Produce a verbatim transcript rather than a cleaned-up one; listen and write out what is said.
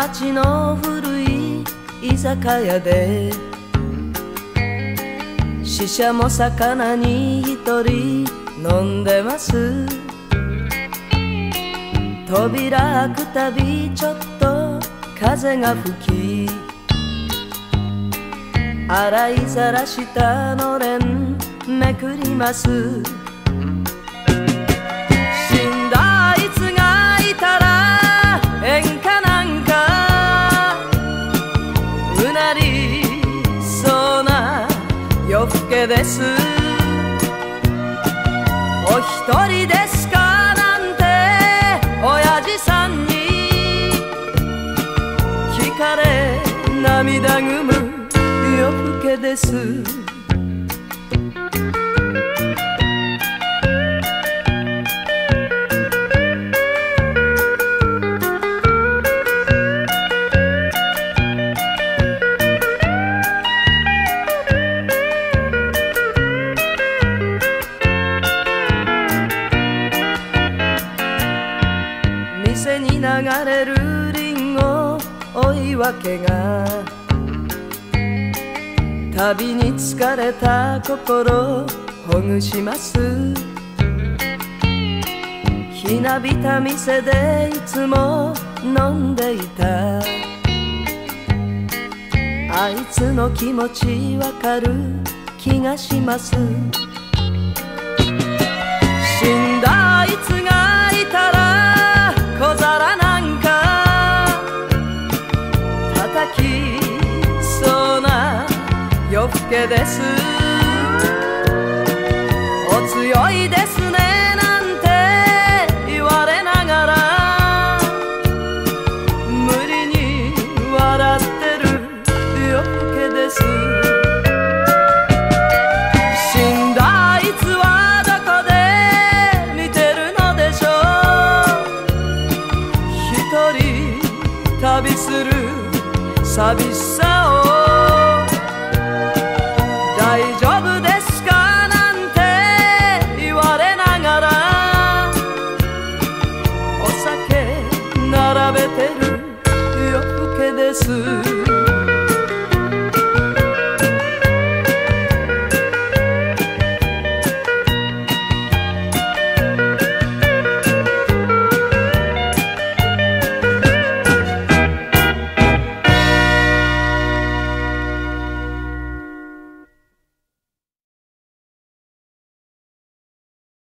町の古い居酒屋で死者も魚に一人飲んでます。扉開くたびちょっと風が吹き、洗いざらしたのれんめくります。死んだあいつがいたら演歌なんかうなりそうな夜更けです。お一人ですかなんて親父さんに聞かれ涙ぐむ夜更けです。店に流れるリンゴ追い分けが旅に疲れた心ほぐします。ひなびた店でいつも飲んでいたあいつの気持ちわかる気がします。死んだあいつがいたら小皿なんか叩きそうな夜更けです。お強いですねなんて言われながら無理に笑ってる夜更けです。死んだあいつはどこで見てるのでしょう。一人旅する寂しさを大丈夫ですかなんて言われながらお酒並べてる夜更けです。